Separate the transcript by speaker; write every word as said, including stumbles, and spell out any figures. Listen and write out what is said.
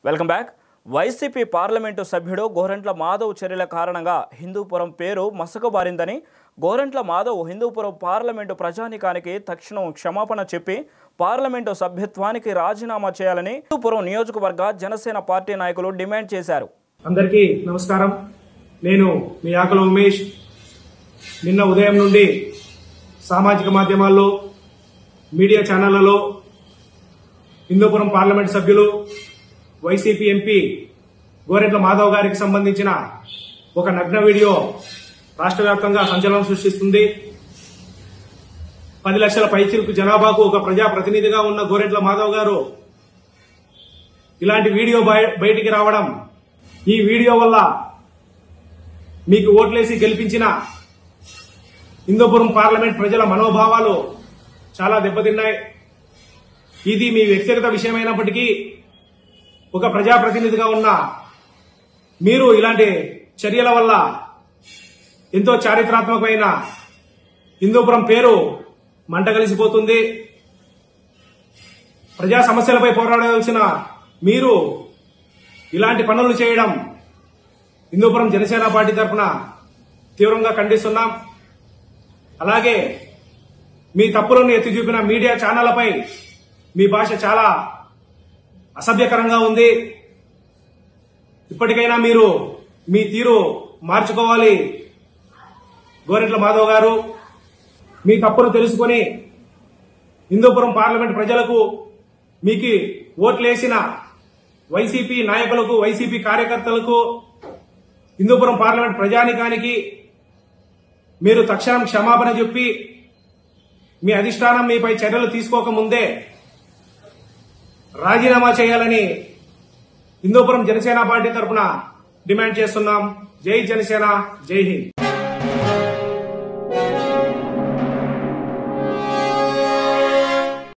Speaker 1: Welcome back. YCP parliament సభ్యుడు గోరంట్ల మాధవ్ చర్యల కారణంగా హిందూపురం పేరు మసకబారిందని, గోరంట్ల మాధవ్ హిందూపురం పార్లమెంటు ప్రజానికానికి తక్షణం క్షమాపణ చెప్పి పార్లమెంటు సభ్యత్వానికి రాజీనామా చేయాలని హిందూపురం నియోజకవర్గ జనసేన పార్టీ నాయకులు డిమాండ్ చేశారు.
Speaker 2: అందరికీ నమస్కారం. నేను మీ ఆకల ఉమేష్. నిన్న ఉదయం నుండి సామాజిక మాధ్యమాల్లో, మీడియా ఛానళ్లలో హిందూపురం పార్లమెంట్ సభ్యులు వైసీపీ ఎంపీ గోరెంట్ల మాధవ్ గారికి సంబంధించిన ఒక నగ్న వీడియో రాష్ట్ర వ్యాప్తంగా సంచలనం సృష్టిస్తుంది. పది లక్షల పైచిలుకు జనాభాకు ఒక ప్రజాప్రతినిధిగా ఉన్న గోరెంట్ల మాధవ్ గారు ఇలాంటి వీడియో బయటికి రావడం, ఈ వీడియో వల్ల మీకు ఓట్లేసి గెలిపించిన హిందూపురం పార్లమెంట్ ప్రజల మనోభావాలు చాలా దెబ్బతిన్నాయి. ఇది మీ వ్యక్తిగత విషయమైనప్పటికీ ఒక ప్రజాప్రతినిధిగా ఉన్న మీరు ఇలాంటి చర్యల వల్ల ఎంతో చారిత్రాత్మకమైన హిందూపురం పేరు మంటగలిసిపోతుంది. ప్రజా సమస్యలపై పోరాడాల్సిన మీరు ఇలాంటి పనులు చేయడం హిందూపురం జనసేన పార్టీ తరఫున తీవ్రంగా ఖండిస్తున్నాం. అలాగే మీ తప్పులను ఎత్తి చూపిన మీడియా ఛానళ్లపై మీ భాష చాలా అసభ్యకరంగా ఉంది. ఇప్పటికైనా మీరు మీ తీరు మార్చుకోవాలి. గోరెంట్ల మాధవ్ గారు, మీ తప్పును తెలుసుకుని హిందూపురం పార్లమెంట్ ప్రజలకు, మీకు ఓట్లేసిన వైసీపీ నాయకులకు, వైసీపీ కార్యకర్తలకు, హిందూపురం పార్లమెంట్ ప్రజానికానికి మీరు తక్షణం క్షమాపణ చెప్పి మీ అధిష్టానం మీపై చర్యలు తీసుకోకముందే రాజీనామా చేయాలని హిందూపురం జనసేన పార్టీ తరఫున డిమాండ్ చేస్తున్నాం. జై జనసేన, జై హింద్.